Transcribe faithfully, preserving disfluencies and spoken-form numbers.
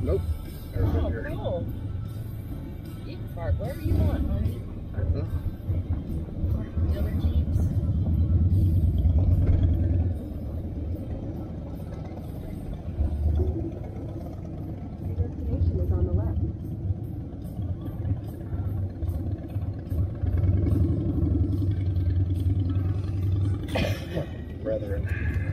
Nope. Oh, cool. You can park wherever you want, honey. Uh-huh. The other Jeeps. Your destination is on the left. Brethren.